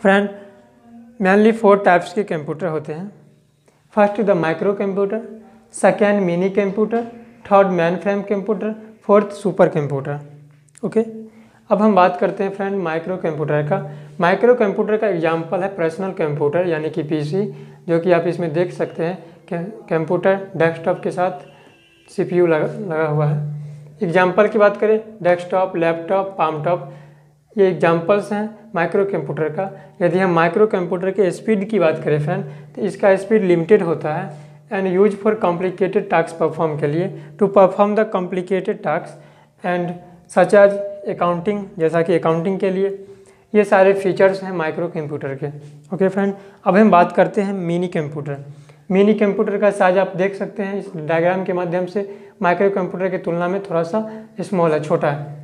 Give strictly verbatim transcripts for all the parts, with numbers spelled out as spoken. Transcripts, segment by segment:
Friend mainly four types के computer होते हैं। First the micro computer, second mini computer, third mainframe computer, fourth super computer. Okay, अब हम बात करते हैं फ्रेंड माइक्रो कंप्यूटर का। माइक्रो कंप्यूटर का एग्जांपल है पर्सनल कंप्यूटर यानी कि पीसी, जो कि आप इसमें देख सकते हैं कि कंप्यूटर डेस्कटॉप के साथ सीपीयू लगा लगा हुआ है। एग्जांपल की बात करें, डेस्कटॉप, लैपटॉप, पामटॉप, ये एग्जांपल्स हैं माइक्रो कंप्यूटर का। यदि हम माइक्रो कंप्यूटर के स्पीड की बात करें फ्रेंड, तो इसका स्पीड लिमिटेड होता है and use for complicated task perform के लिए, to perform the complicated task and such as accounting, जैसा कि अकाउंटिंग के लिए। ये सारे फीचर्स हैं माइक्रो कंप्यूटर के। ओके फ्रेंड, अब हम बात करते हैं मिनी कंप्यूटर। मिनी कंप्यूटर का साइज आप देख सकते हैं इस डायग्राम के माध्यम से, माइक्रो कंप्यूटर की तुलना में थोड़ा सा स्मॉल है, छोटा है।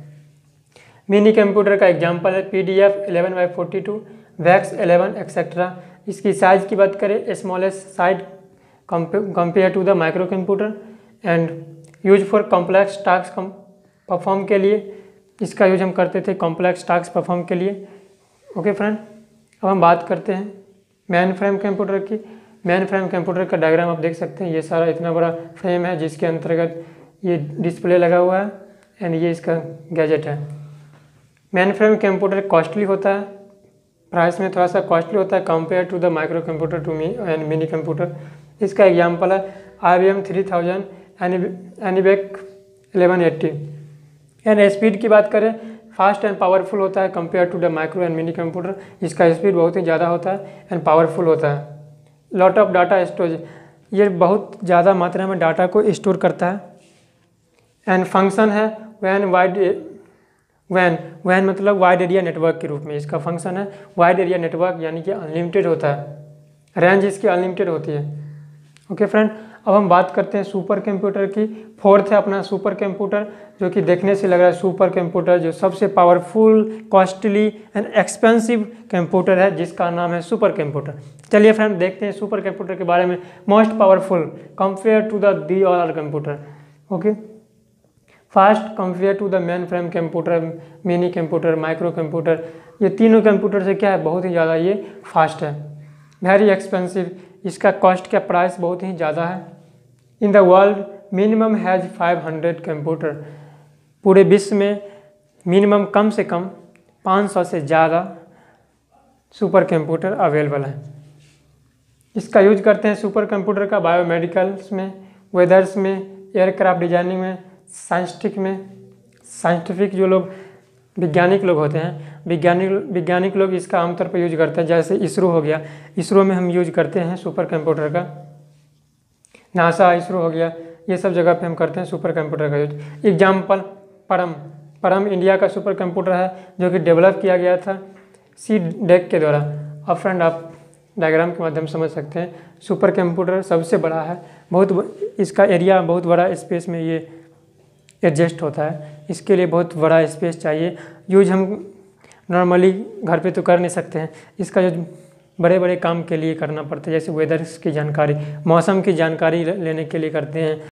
मिनी कंप्यूटर का एग्जांपल है P D F eleven by forty two, VAX eleven etcetera. इसकी साइज़ की बात करें, smallest side compare to the micro computer and use for complex task perform के लिए। इसका यूज हम करते थे कॉम्प्लेक्स टास्क परफॉर्म के लिए। ओके फ्रेंड, अब हम बात करते हैं मेन फ्रेम कंप्यूटर की। मेन फ्रेम कंप्यूटर का डायग्राम आप देख सकते हैं, ये सारा इतना बड़ा फ्रेम है जिसके अंतर्गत ये डिस्प्ले लगा हुआ है एंड ये इसका गैजेट है। मेन फ्रेम कंप्यूटर कॉस्टली होता है, प्राइस में थोड़ा सा कॉस्टली होता है compare to the micro computer to me and mini computer. इसका एग्जांपल है I B M three thousand, एनीबेक इलेवन एट्टी। एंड स्पीड की बात करें, फास्ट एंड पावरफुल होता है compare to the micro and mini computer. इसका स्पीड बहुत ही ज़्यादा होता है एंड पावरफुल होता है। लॉट ऑफ डाटा स्टोरेज, ये बहुत ज़्यादा मात्रा में डाटा को स्टोर करता है। एंड फंक्शन है वैन वाइड वैन वैन मतलब वाइड एरिया नेटवर्क के रूप में इसका फंक्शन है। वाइड एरिया नेटवर्क यानी कि अनलिमिटेड होता है, रेंज इसकी अनलिमिटेड होती है। ओके फ्रेंड, अब हम बात करते हैं सुपर कंप्यूटर की। फोर्थ है अपना सुपर कंप्यूटर, जो कि देखने से लग रहा है सुपर कंप्यूटर, जो सबसे powerful, costly and expensive computer है, जिसका नाम है सुपर कंप्यूटर। चलिए फ्रेंड देखते हैं सुपर कंप्यूटर के बारे में। Most powerful compare to the the all computer. Okay, fast compare to the mainframe computer, mini computer, micro computer. ये तीनों कंप्यूटर से क्या है, बहुत ही ज़्यादा ये फास्ट है। वेरी एक्सपेंसिव, इसका कॉस्ट का प्राइस बहुत ही ज़्यादा है। In the world minimum has five hundred computer, पूरे विश्व में मिनिमम कम से कम पाँच सौ से ज़्यादा सुपर कंप्यूटर अवेलेबल है। इसका यूज करते हैं सुपर कंप्यूटर का बायोमेडिकल्स में, वेदर्स में, एयरक्राफ्ट डिजाइनिंग में, साइंटिफिक में। साइंटिफिक जो लोग वैज्ञानिक लोग होते हैं, वैज्ञानिक वैज्ञानिक लोग इसका आमतौर पर यूज करते हैं। जैसे इसरो हो गया, इसरो में हम यूज करते हैं सुपर कंप्यूटर का। नासा, इसरो हो गया, ये सब जगह पे हम करते हैं सुपर कंप्यूटर का use. Example Param Param India का सुपर कंप्यूटर है, जो कि डेवलप किया गया था सी डेक के द्वारा। अब फ्रेंड आप डायग्राम के माध्यम से समझ सकते हैं, सुपर कंप्यूटर सबसे बड़ा है, बहुत इसका एरिया बहुत बड़ा स्पेस में ये एडजस्ट होता है। इसके लिए बहुत बड़ा स्पेस चाहिए। यूज हम नॉर्मली घर पे तो कर नहीं सकते हैं, इसका यूज बड़े बड़े काम के लिए करना पड़ता है, जैसे वेदर्स की जानकारी, मौसम की जानकारी लेने के लिए करते हैं।